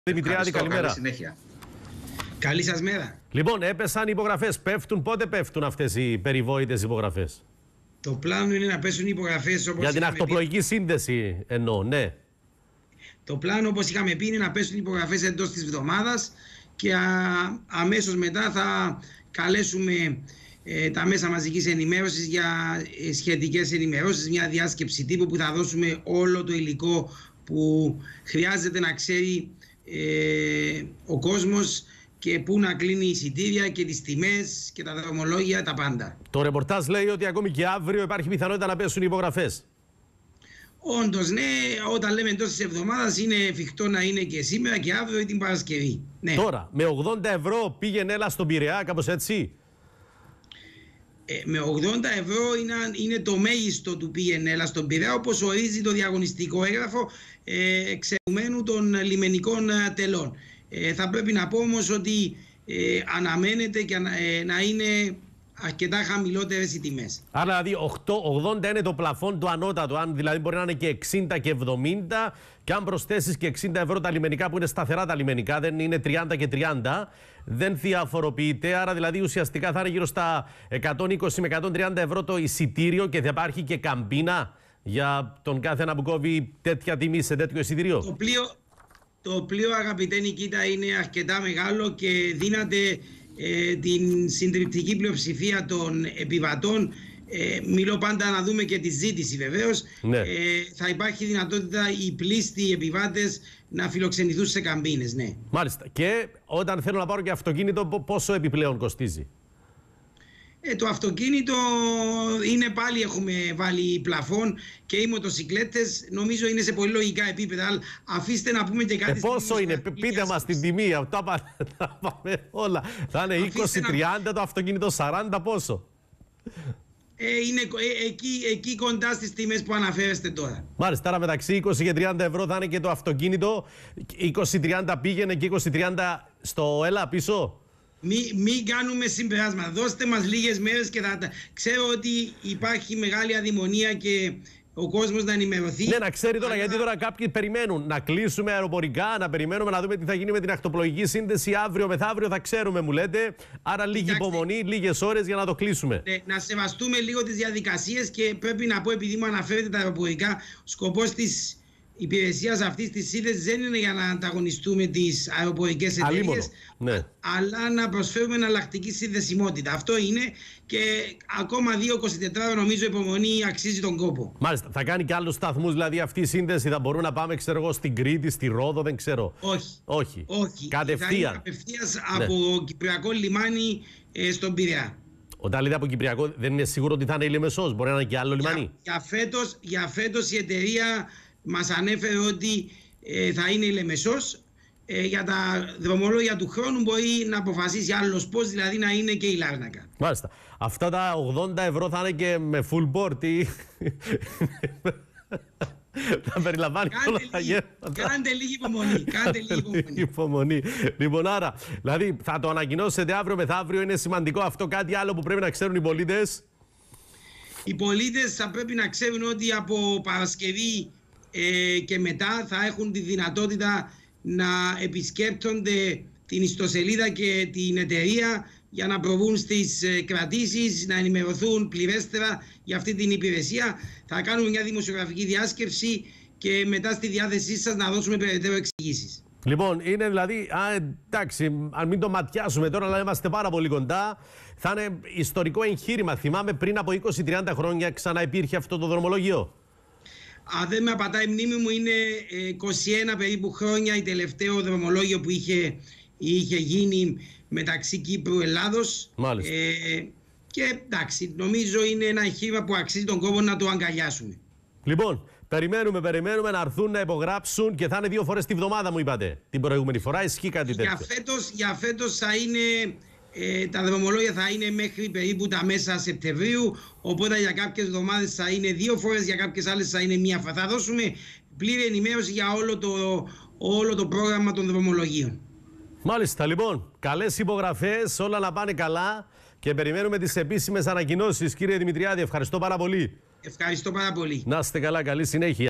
Δημητριάδη, καλημέρα. Καλή συνέχεια. Καλή σας μέρα. Λοιπόν, έπεσαν οι υπογραφές. Πέφτουν, πότε πέφτουν αυτές οι περιβόητες υπογραφές? Το πλάνο είναι να πέσουν οι υπογραφές όπως για την ακτοπλοϊκή σύνδεση εννοώ, ναι. Το πλάνο, όπως είχαμε πει, είναι να πέσουν οι υπογραφές εντός της εβδομάδας και αμέσως μετά θα καλέσουμε τα μέσα μαζικής ενημέρωσης για σχετικές ενημερώσεις, μια διάσκεψη τύπου που θα δώσουμε όλο το υλικό που χρειάζεται να ξέρει ο κόσμος και πού να κλείνει εισιτήρια και τις τιμές και τα δρομολόγια, τα πάντα. Το ρεπορτάζ λέει ότι ακόμη και αύριο υπάρχει πιθανότητα να πέσουν οι υπογραφές. Όντως, ναι, όταν λέμε εντός της εβδομάδας είναι εφικτό να είναι και σήμερα και αύριο ή την Παρασκευή. Ναι. Τώρα, με 80 ευρώ πήγαινε έλα στον Πειραιά, κάπως έτσι. Με 80 ευρώ είναι το μέγιστο του πήγαινε έλα στον Πειραιά, όπως ορίζει το διαγωνιστικό έγγραφο εξαιρουμένου των λιμενικών τελών. Θα πρέπει να πω όμως ότι αναμένεται και να είναι αρκετά χαμηλότερες οι τιμές. Άρα δηλαδή 80 είναι το πλαφόν του ανώτατο, αν δηλαδή μπορεί να είναι και 60 και 70 και αν προσθέσεις και 60 ευρώ τα λιμενικά που είναι σταθερά τα λιμενικά, δεν είναι 30 και 30, δεν διαφοροποιείται, άρα δηλαδή ουσιαστικά θα είναι γύρω στα 120 με 130 ευρώ το εισιτήριο και θα υπάρχει και καμπίνα για τον κάθε ένα που κόβει τέτοια τιμή σε τέτοιο εισιτήριο. Το πλοίο, αγαπητέ Νικήτα, είναι αρκετά μεγάλο και δύναται την συντριπτική πλειοψηφία των επιβατών. Μιλώ πάντα να δούμε και τη ζήτηση βεβαίως. Ναι. Θα υπάρχει δυνατότητα οι πλήστοι επιβάτες να φιλοξενηθούν σε καμπίνες, ναι. Μάλιστα. Και όταν θέλω να πάρω και αυτοκίνητο, πόσο επιπλέον κοστίζει? Το αυτοκίνητο είναι πάλι, έχουμε βάλει πλαφόν και οι μοτοσικλέτες νομίζω είναι σε πολύ λογικά επίπεδα. Αλλά αφήστε να πούμε και κάτι. Πόσο είναι, πείτε μας την τιμή, τα πάμε όλα. Θα είναι 20-30 το αυτοκίνητο, 40 πόσο? Είναι εκεί κοντά στις τιμές που αναφέρεστε τώρα. Μάλιστα, άρα μεταξύ 20 και 30 ευρώ θα είναι και το αυτοκίνητο. 20-30 πήγαινε και 20-30 στο έλα πίσω. Μην κάνουμε συμπεράσματα. Δώστε μας λίγες μέρες και θα ξέρω ότι υπάρχει μεγάλη αδειμονία και ο κόσμος να ενημερωθεί. Ναι, να ξέρει τώρα, γιατί τώρα κάποιοι περιμένουν να κλείσουμε αεροπορικά, να περιμένουμε να δούμε τι θα γίνει με την ακτοπλοϊκή σύνδεση αύριο μεθαύριο, θα ξέρουμε, μου λέτε. Άρα λίγη υπομονή, λίγες ώρες για να το κλείσουμε. Ναι, να σεβαστούμε λίγο τις διαδικασίες και πρέπει να πω, επειδή μου αναφέρετε τα αεροπορικά, σκοπός της υπηρεσίας αυτής της σύνδεσης δεν είναι για να ανταγωνιστούμε τις αεροπορικές εταιρείες, ναι, αλλά να προσφέρουμε εναλλακτική συνδεσιμότητα. Αυτό είναι και ακόμα 2-24 νομίζω υπομονή αξίζει τον κόπο. Μάλιστα. Θα κάνει και άλλους σταθμούς, δηλαδή αυτή η σύνδεση θα μπορούμε να πάμε, ξέρω εγώ, στην Κρήτη, στη Ρόδο, δεν ξέρω. Όχι. Κατευθείαν. Θα είναι απευθείας από Κυπριακό λιμάνι στον Πειραιά. Όταν λέτε από Κυπριακό, δεν είναι σίγουρο ότι θα είναι η Λεμεσός, μπορεί να είναι και άλλο λιμάνι. Για φέτος η εταιρεία μας ανέφερε ότι θα είναι η Λεμεσός. Για τα δρομολόγια του χρόνου μπορεί να αποφασίσει άλλος πώς, δηλαδή να είναι και η Λάρνακα. Μάλιστα. Αυτά τα 80 ευρώ θα είναι και με full board ή... θα περιλαμβάνει όλα τα γεύματα. Κάντε λίγη υπομονή. Λοιπόν, άρα, δηλαδή θα το ανακοινώσετε αύριο μεθαύριο, είναι σημαντικό αυτό. Κάτι άλλο που πρέπει να ξέρουν οι πολίτες? Οι πολίτες θα πρέπει να ξέρουν ότι από Παρασκευή και μετά θα έχουν τη δυνατότητα να επισκέπτονται την ιστοσελίδα και την εταιρεία για να προβούν στις κρατήσεις, να ενημερωθούν πληρέστερα για αυτή την υπηρεσία. Θα κάνουμε μια δημοσιογραφική διάσκεψη και μετά στη διάθεσή σας να δώσουμε περαιτέρω εξηγήσεις. Λοιπόν, είναι δηλαδή, εντάξει, αν μην το ματιάσουμε τώρα, αλλά είμαστε πάρα πολύ κοντά. Θα είναι ιστορικό εγχείρημα. Θυμάμαι πριν από 20-30 χρόνια ξανά υπήρχε αυτό το δρομολόγιο. Αν δεν με απατάει η μνήμη μου, είναι 21 περίπου χρόνια η τελευταίο δρομολόγιο που είχε γίνει μεταξύ Κύπρου και Ελλάδος. Μάλιστα. Και εντάξει, νομίζω είναι ένα εγχείρημα που αξίζει τον κόπο να το αγκαλιάσουμε. Λοιπόν, περιμένουμε να έρθουν να υπογράψουν και θα είναι 2 φορές τη βδομάδα, μου είπατε. Την προηγούμενη φορά ισχύει κάτι τέτοιο? Για φέτος θα είναι... τα δρομολόγια θα είναι μέχρι περίπου τα μέσα Σεπτεμβρίου, οπότε για κάποιες εβδομάδες θα είναι 2 φορές, για κάποιες άλλες θα είναι 1 φορά. Θα δώσουμε πλήρη ενημέρωση για όλο το πρόγραμμα των δρομολογίων. Μάλιστα, λοιπόν, καλές υπογραφές, όλα να πάνε καλά και περιμένουμε τις επίσημες ανακοινώσεις. Κύριε Δημητριάδη, ευχαριστώ πάρα πολύ. Ευχαριστώ πάρα πολύ. Να είστε καλά, καλή συνέχεια.